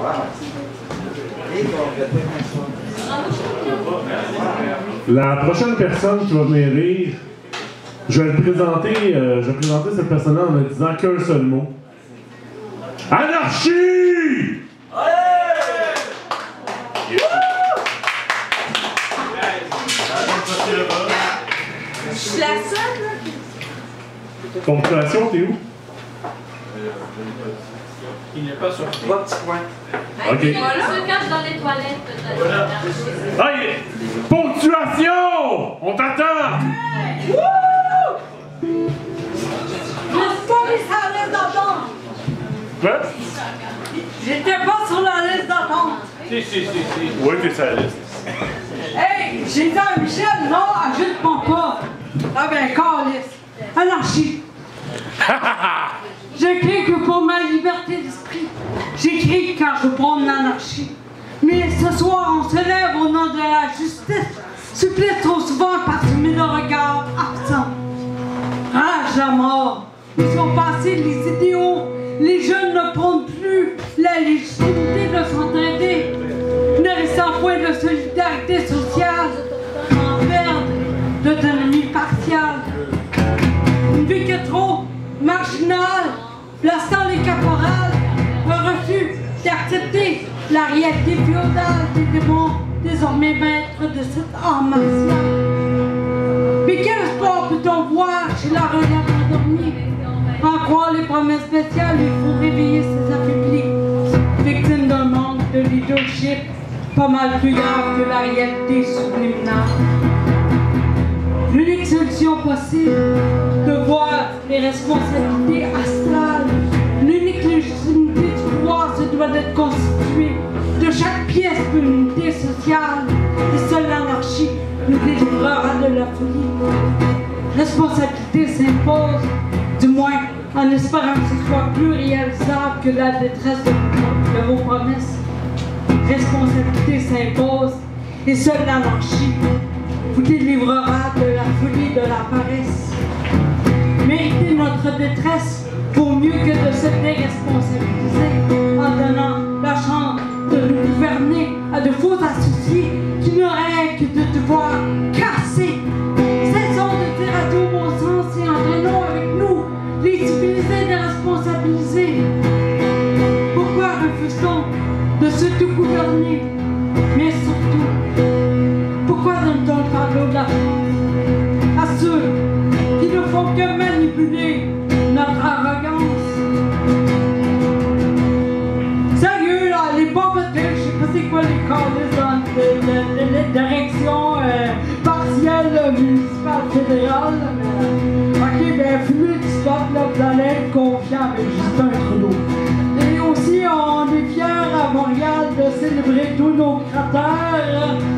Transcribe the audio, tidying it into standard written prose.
La prochaine personne qui va venir rire, je vais présenter cette personne-là en me disant qu'un seul mot. Anarchie! Je suis la seule, là. Ponctuation, t'es où? Il n'est pas sur 3 petits points. Ok. Il se cache dans les toilettes. Voilà. Hey! Ponctuation! On t'attend! Je pas mis sur la liste d'attente. Quoi? J'étais pas sur la liste d'attente. Si. Oui, t'es sur la liste. Hey, j'ai dit à Michel, non, ajoute-moi pas. Ah ben, calice. Anarchie. J'écris que pour ma liberté d'esprit, j'écris car je prône l'anarchie. Mais ce soir, on se lève au nom de la justice, supplice trop souvent parsemé de regards absents. Rage la mort, où sont passés les idéaux, les jeunes ne prônent plus la légitimité de s'entraider, ne restant point de solidarité sociale, en perte d'autonomie partiale. Une vie que trop marginale, plaçant les caporales, un refus d'accepter la réalité féodale des démons, désormais maîtres de cet art martial. Mais quel espoir peut-on voir chez la relève endormie? En croire les promesses spéciales, il faut réveiller ses affaiblis, victimes d'un manque de leadership, pas mal plus grave que la réalité subliminale. L'unique solution possible, de voir les responsabilités astrales, l'unique légitimité du pouvoir se doit d'être constituée de chaque pièce de l'unité sociale, et seule l'anarchie nous délivrera de la folie. Responsabilité s'impose, du moins en espérant que ce soit plus réalisable que la détresse de vos promesses. Responsabilité s'impose, et seule l'anarchie vous délivrera de la folie de la paresse. Mériter notre détresse vaut mieux que de se déresponsabiliser en donnant la chance de nous gouverner à de faux associés qui n'auraient que de devoir casser. Cessons de dire à tout bon sens et entraînons avec nous les civilisés déresponsabilisés. Pourquoi refuse-t-on de se tout gouverner? Mais surtout, pourquoi donne-t-on le fardeau de la France à ceux qui ne font que manipuler notre arrogance? Sérieux, là, les bombes je sais pas c'est quoi les calices de direction partielle municipale fédérale. Ok, ben fumez du spot, là, vous allez être confiant avec Justin Trudeau. Et aussi, on est fiers à Montréal de célébrer tous nos cratères